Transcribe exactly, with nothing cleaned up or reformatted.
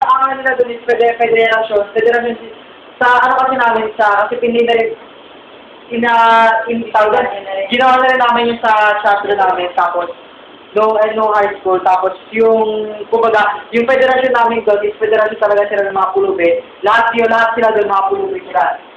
Ang nila doon is fede- federation, federation, sa ano kasi namin, sa, kasi pinili, ina, in, tawag, ginawa na rin namin yung sa chapter namin, tapos, no, and no high school, tapos yung, kumbaga, yung federation namin doon is federation talaga sila ng mga pulubi, lahat yun, lahat sila doon mga pulubi sila.